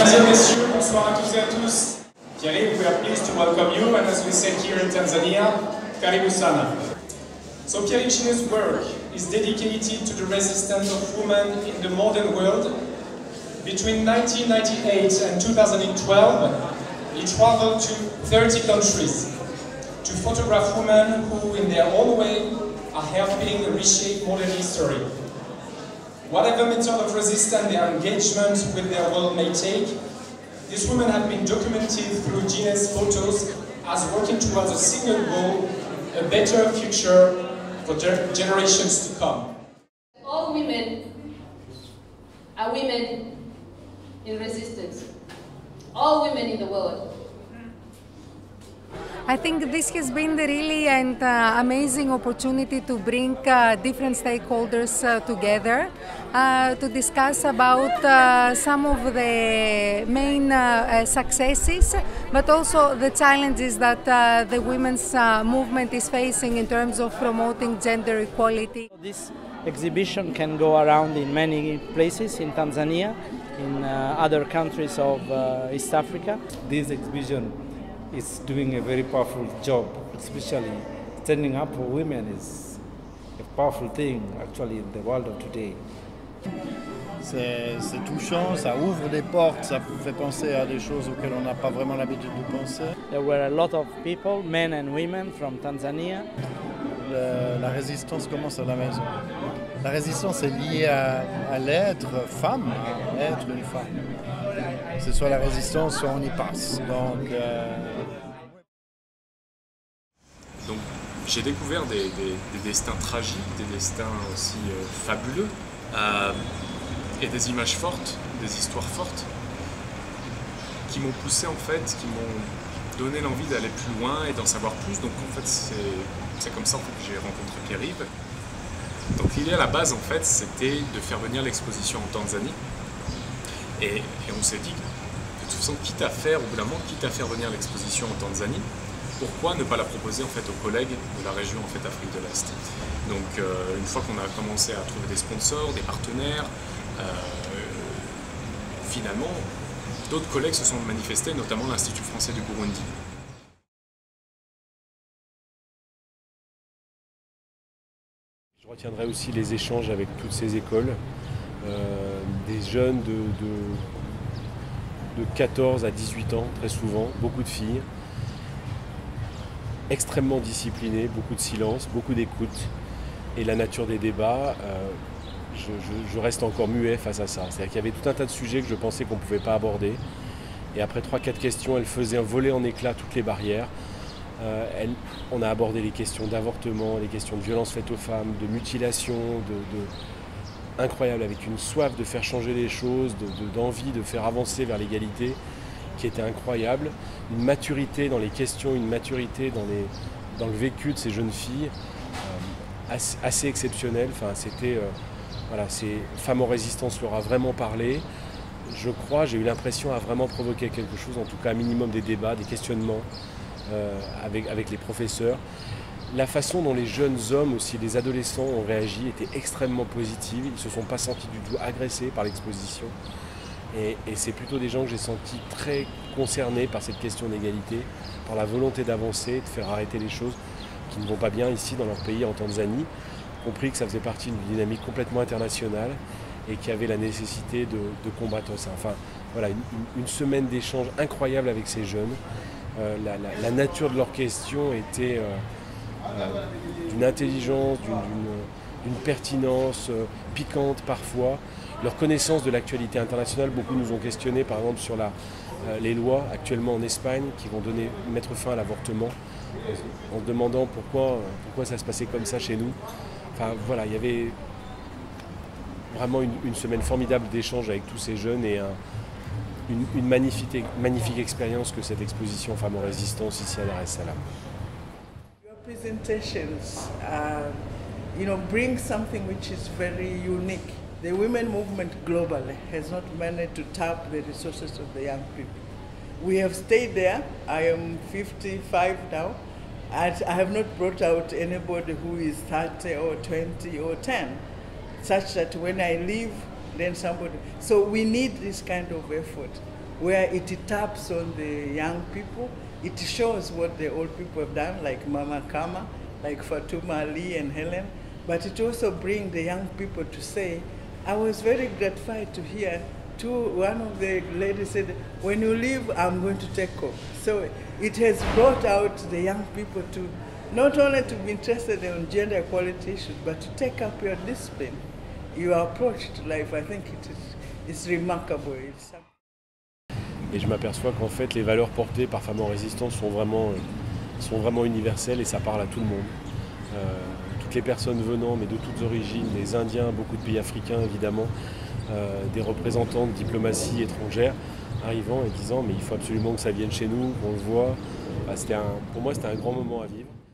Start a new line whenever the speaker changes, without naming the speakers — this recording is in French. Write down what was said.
Mesdames et messieurs, bonsoir à tous et à tous. Thierry, we are pleased to welcome you, and as we say here in Tanzania, karibu sana. So Pierre Chine's work is dedicated to the resistance of women in the modern world. Between 1998 and 2012, he traveled to 30 countries to photograph women who, in their own way, are helping reshape modern history. Whatever method of resistance their engagement with their world may take, these women have been documented through Gina's photos as working towards a single goal, a better future for generations to come.
All women are women in resistance. All women in the world.
I think this has been really an amazing opportunity to bring different stakeholders together to discuss about some of the main successes, but also the challenges that the women's movement is facing in terms of promoting gender equality.
This exhibition can go around in many places in Tanzania, in other countries of East Africa.
This exhibition is doing a very powerful job, especially standing up for women is a powerful thing actually in the world of today.
C'est touchant, ça ouvre des portes, ça fait penser à des choses auxquelles on n'a pas vraiment l'habitude de penser.
There were a lot of people, men and women from Tanzania.
La résistance commence à la maison. La résistance est liée à l'être femme, à être une femme. C'est soit la résistance, soit on y passe.
Donc j'ai découvert des destins tragiques, des destins aussi fabuleux, et des images fortes, des histoires fortes, qui m'ont poussé en fait, qui m'ont donné l'envie d'aller plus loin et d'en savoir plus. Donc en fait c'est comme ça en fait, que j'ai rencontré Pierre-Yves. Donc l'idée à la base en fait c'était de faire venir l'exposition en Tanzanie, et on s'est dit de toute façon quitte à faire venir l'exposition en Tanzanie, pourquoi ne pas la proposer en fait aux collègues de la région en fait Afrique de l'Est. Donc une fois qu'on a commencé à trouver des sponsors, des partenaires, finalement d'autres collègues se sont manifestés, notamment l'Institut français du Burundi.
Je retiendrai aussi les échanges avec toutes ces écoles, des jeunes de 14 à 18 ans, très souvent, beaucoup de filles, extrêmement disciplinées, beaucoup de silence, beaucoup d'écoute, et la nature des débats, je reste encore muet face à ça. C'est-à-dire qu'il y avait tout un tas de sujets que je pensais qu'on ne pouvait pas aborder, et après 3-4 questions, elles faisaient voler en éclats toutes les barrières. On a abordé les questions d'avortement, les questions de violence faites aux femmes, de mutilation, incroyable, avec une soif de faire changer les choses, d'envie de faire avancer vers l'égalité, qui était incroyable. Une maturité dans les questions, une maturité dans le vécu de ces jeunes filles, assez exceptionnelle. Enfin, c'était, voilà, Femmes en résistance leur a vraiment parlé. Je crois, j'ai eu l'impression à vraiment provoquer quelque chose, en tout cas un minimum des débats, des questionnements avec les professeurs. La façon dont les jeunes hommes, aussi les adolescents, ont réagi était extrêmement positive. Ils ne se sont pas sentis du tout agressés par l'exposition. Et c'est plutôt des gens que j'ai sentis très concernés par cette question d'égalité, par la volonté d'avancer, de faire arrêter les choses qui ne vont pas bien ici dans leur pays, en Tanzanie, compris que ça faisait partie d'une dynamique complètement internationale et qu'il y avait la nécessité de combattre ça. Enfin, voilà, une semaine d'échanges incroyable avec ces jeunes. La nature de leurs questions était d'une intelligence, d'une pertinence piquante parfois. Leur connaissance de l'actualité internationale, beaucoup nous ont questionné par exemple sur les lois actuellement en Espagne qui vont mettre fin à l'avortement, en se demandant pourquoi ça se passait comme ça chez nous. Enfin voilà, il y avait vraiment une semaine formidable d'échanges avec tous ces jeunes et une magnifique expérience que cette exposition Femmes en résistance ici à Dar es Salaam.
Your presentations, bring something which is very unique. The women movement globally has not managed to tap the resources of the young people. We have stayed there. I am 55 now, and I have not brought out anybody who is 30 or 20 or 10, such that when I leave, then somebody. So we need this kind of effort. where it taps on the young people. It shows what the old people have done, like Mama Kama, like Fatuma Ali and Helen, but it also brings the young people to say, I was very gratified to hear one of the ladies said, when you leave, I'm going to take over. So it has brought out the young people to not only to be interested in gender equality issues, but to take up your discipline, your approach to life. I think it's remarkable.
Et je m'aperçois qu'en fait, les valeurs portées par Femmes en Résistance sont vraiment universelles et ça parle à tout le monde. Toutes les personnes venant, mais de toutes origines, les Indiens, beaucoup de pays africains évidemment, des représentants de diplomatie étrangère arrivant et disant mais il faut absolument que ça vienne chez nous, qu'on le voit. Pour moi c'était un grand moment à vivre.